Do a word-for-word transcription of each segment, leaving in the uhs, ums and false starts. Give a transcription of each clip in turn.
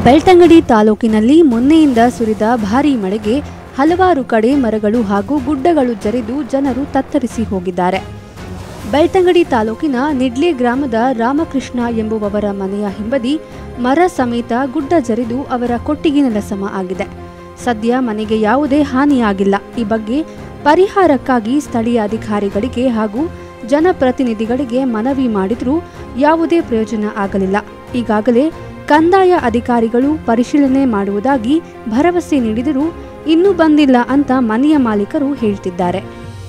ಬೆಳ್ತಂಗಡಿ ತಾಲೂಕಿನಲ್ಲಿ ಮೊನ್ನೆಯಿಂದ ಸುರಿದ ಭಾರೀ ಮಳೆಗೆ ಹಲವಾರು ಕಡೆ ಮರಗಳು ಹಾಗೂ ಗುಡ್ಡಗಳು ಜರಿದು ಜನರು ತತ್ತರಿಸಿ ಹೋಗಿದ್ದಾರೆ. ಬೆಳ್ತಂಗಡಿ ತಾಲೂಕಿನ ನಿಡ್ಲೆ ಗ್ರಾಮದ ರಾಮಕೃಷ್ಣ ಎಂಬುವವರ ಮನೆಯ ಹಿಂಬದಿ ಮರ ಸಮೇತ ಗುಡ್ಡ ಜರಿದು ಅವರ ಕೊಟ್ಟಿಗೆ ನೆಲಸಮ ಆಗಿದೆ. ಸದ್ಯ ಮನೆಗೆ ಯಾವುದೇ ಹಾನಿಯಾಗಿಲ್ಲ. ಈ ಬಗ್ಗೆ ಪರಿಹಾರಕ್ಕಾಗಿ ಸ್ಥಳೀಯ ಅಧಿಕಾರಿಗಳಿಗೆ ಹಾಗೂ ಜನಪ್ರತಿನಿಧಿಗಳಿಗೆ ಮನವಿ ಮಾಡಿದರೂ ಯಾವುದೇ ಪ್ರಯೋಜನ ಆಗಲಿಲ್ಲ. ಈಗಾಗಲೇ ಕಂದಾಯ ಅಧಿಕಾರಿಗಳು ಪರಿಶೀಲನೆ ಮಾಡುವುದಾಗಿ ಭರವಸೆ ನೀಡಿದರೂ ಇನ್ನೂ ಬಂದಿಲ್ಲ ಅಂತ ಮನೆಯ ಮಾಲೀಕರು ಹೇಳ್ತಿದ್ದಾರೆ.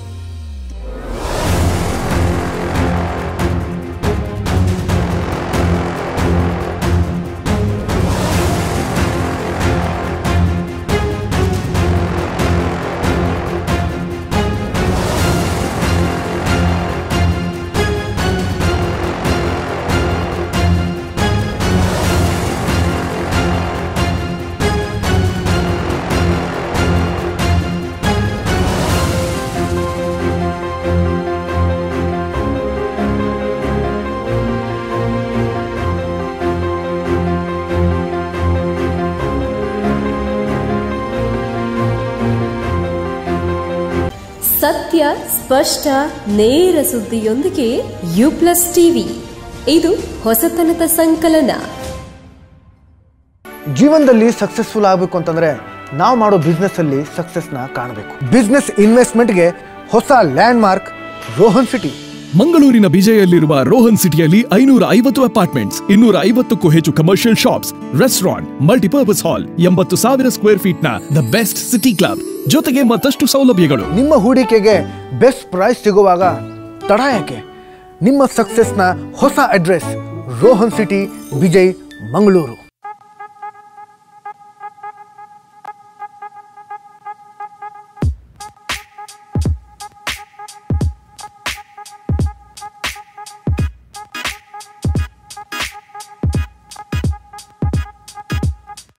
ಸತ್ಯ, ಸ್ಪಷ್ಟ, ನೇರ ಸುದ್ದಿಯೊಂದಿಗೆ ಯು ಪ್ಲಸ್ ಟಿವಿ. ಇದು ಹೊಸತನದ ಸಂಕಲನ. ಜೀವನದಲ್ಲಿ ಸಕ್ಸಸ್ಫುಲ್ ಆಗಬೇಕು ಅಂತಂದ್ರೆ ನಾವು ಮಾಡೋ ಬಿಸ್ನೆಸ್ ಅಲ್ಲಿ ಸಕ್ಸಸ್ ನ ಕಾಣಬೇಕು. ಬಿಸ್ನೆಸ್ ಇನ್ವೆಸ್ಟ್ಮೆಂಟ್ಗೆ ಹೊಸ ಲ್ಯಾಂಡ್ ಮಾರ್ಕ್ ರೋಹನ್ ಸಿಟಿ. ಮಂಗಳೂರಿನ ಬಿಜೆಯಲ್ಲಿರುವ ರೋಹನ್ ಸಿಟಿಯಲ್ಲಿ ಐನೂರ ಐವತ್ತು ಅಪಾರ್ಟ್ಮೆಂಟ್ಸ್, ಇನ್ನೂರ ಐವತ್ತಕ್ಕೂ ಹೆಚ್ಚು commercial shops, restaurant, multipurpose hall, ಎಂಬತ್ತು ಸಾವಿರ ಸ್ಕ್ವೇರ್ ಫೀಟ್ ನ ದ ಬೆಸ್ಟ್ ಸಿಟಿ ಕ್ಲಬ್ ಜೊತೆಗೆ ಮತ್ತಷ್ಟು ಸೌಲಭ್ಯಗಳು. ನಿಮ್ಮ ಹೂಡಿಕೆಗೆ ಬೆಸ್ಟ್ ಪ್ರೈಸ್ ಸಿಗುವಾಗ ತಡ ಯಾಕೆ? ನಿಮ್ಮ ಸಕ್ಸಸ್ನ ಹೊಸ ಅಡ್ರೆಸ್ ರೋಹನ್ ಸಿಟಿ, ವಿಜಯ್, ಮಂಗಳೂರು.